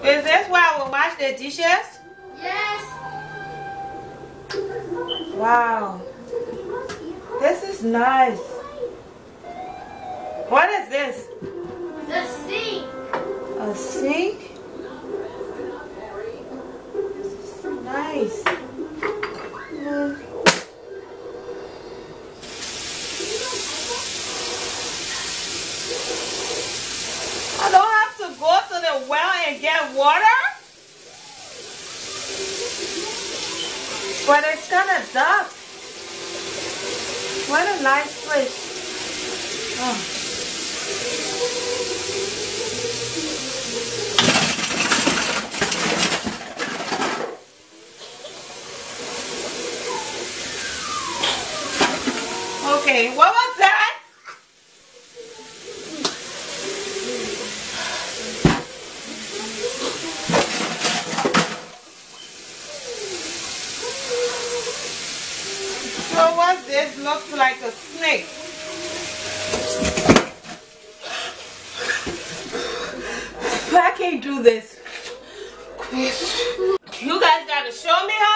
Is this where I will wash the dishes? Yes. Wow. This is nice. What is this? The sink. A sink? This is nice. I don't have to go to the well and get water? But it's kind of dark. What a nice place. Oh. Okay, what was that? So what's this? Looks like a snake. I can't do this. You guys gotta show me how